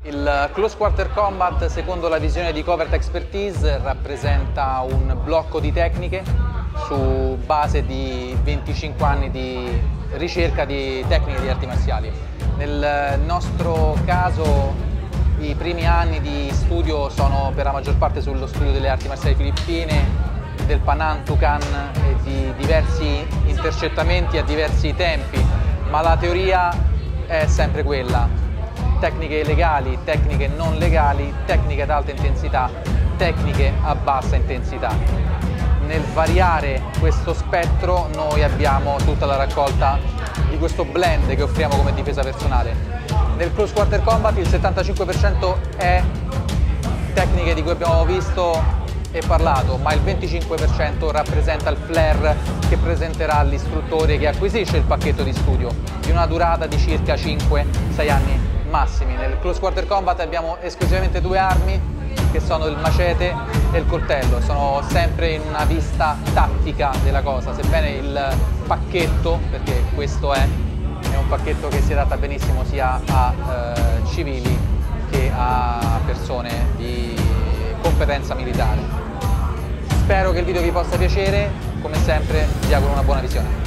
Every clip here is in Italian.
Il Close Quarter Combat, secondo la visione di Covert Expertise, rappresenta un blocco di tecniche su base di 25 anni di ricerca di tecniche di arti marziali. Nel nostro caso i primi anni di studio sono per la maggior parte sullo studio delle arti marziali filippine, del Panan, Tukan e di diversi intercettamenti a diversi tempi, ma la teoria è sempre quella: tecniche legali, tecniche non legali, tecniche ad alta intensità, tecniche a bassa intensità. Nel variare questo spettro noi abbiamo tutta la raccolta di questo blend che offriamo come difesa personale. Nel Close Quarter Combat il 75% è tecniche di cui abbiamo visto e parlato, ma il 25% rappresenta il flair che presenterà l'istruttore che acquisisce il pacchetto di studio, di una durata di circa 5-6 anni massimi. Nel Close Quarter Combat abbiamo esclusivamente due armi, che sono il macete e il coltello. Sono sempre in una vista tattica della cosa, sebbene il pacchetto, perché questo è un pacchetto che si adatta benissimo sia a civili che a persone di competenza militare. Spero che il video vi possa piacere, come sempre vi auguro una buona visione.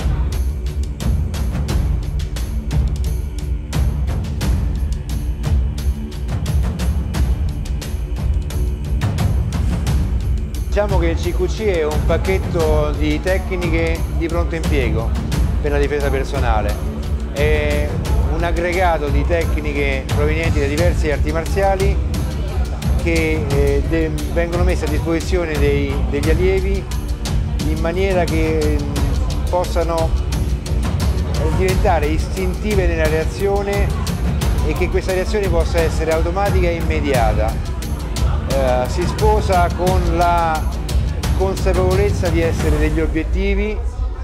Diciamo che il CQC è un pacchetto di tecniche di pronto impiego per la difesa personale. È un aggregato di tecniche provenienti da diverse arti marziali che vengono messe a disposizione degli allievi in maniera che possano diventare istintive nella reazione e che questa reazione possa essere automatica e immediata. Si sposa con la consapevolezza di essere degli obiettivi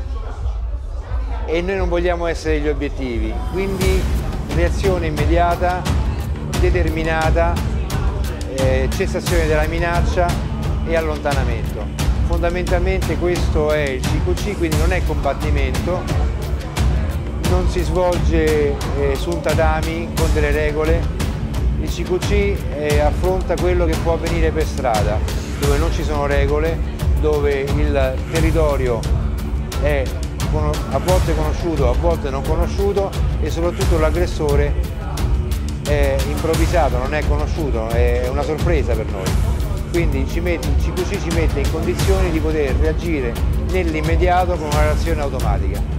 e noi non vogliamo essere degli obiettivi, quindi reazione immediata, determinata, cessazione della minaccia e allontanamento. Fondamentalmente questo è il CQC, quindi non è combattimento, non si svolge su un tatami con delle regole. Il CQC affronta quello che può avvenire per strada, dove non ci sono regole, dove il territorio è a volte conosciuto, a volte non conosciuto e soprattutto l'aggressore è improvvisato, non è conosciuto, è una sorpresa per noi. Quindi il CQC ci mette in condizioni di poter reagire nell'immediato con una reazione automatica.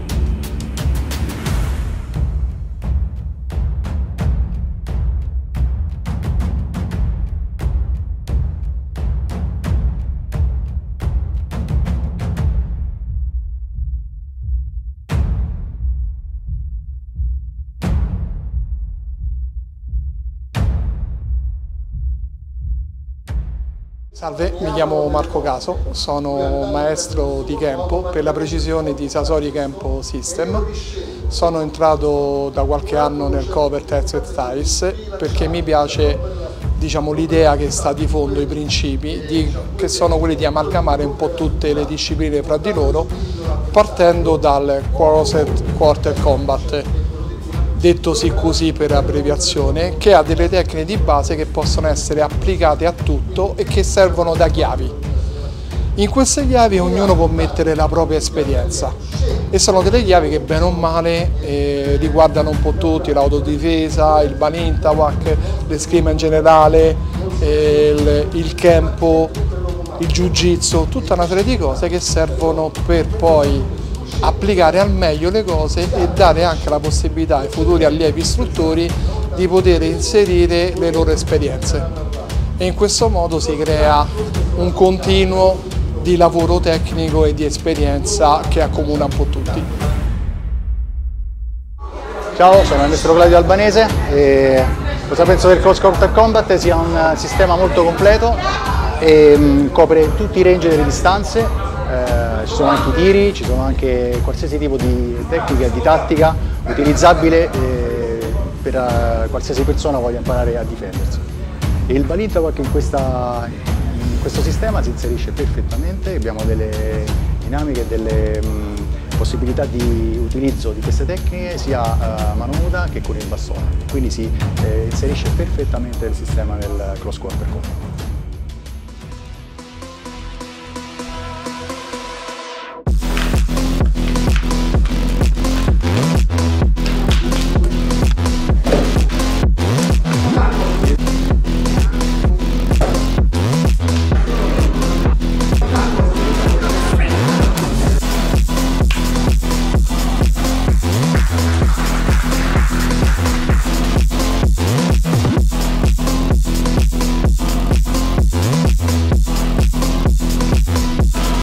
Salve, mi chiamo Marco Caso, sono maestro di Kenpo, per la precisione di Sasori Kenpo System. Sono entrato da qualche anno nel Covert Expertise perché mi piace, diciamo, l'idea che sta di fondo, i principi, che sono quelli di amalgamare un po' tutte le discipline fra di loro, partendo dal Close Quarter Combat, detto CQC per abbreviazione, che ha delle tecniche di base che possono essere applicate a tutto e che servono da chiavi. In queste chiavi ognuno può mettere la propria esperienza e sono delle chiavi che bene o male riguardano un po' tutti: l'autodifesa, il Balintawak, l'escrima in generale, il Kenpo, il Jiu-Jitsu, tutta una serie di cose che servono per poi applicare al meglio le cose e dare anche la possibilità ai futuri allievi istruttori di poter inserire le loro esperienze, e in questo modo si crea un continuo di lavoro tecnico e di esperienza che accomuna un po' tutti. Ciao, sono il maestro Claudio Albanese e cosa penso del Close Quarter Combat? Sia un sistema molto completo e copre tutti i range delle distanze. Ci sono anche i tiri, ci sono anche qualsiasi tipo di tecnica e di tattica utilizzabile per qualsiasi persona voglia imparare a difendersi. E il Balintawak in questo sistema si inserisce perfettamente, abbiamo delle dinamiche, delle possibilità di utilizzo di queste tecniche sia a mano nuda che con il bastone, quindi si inserisce perfettamente il sistema del cross quarter combat.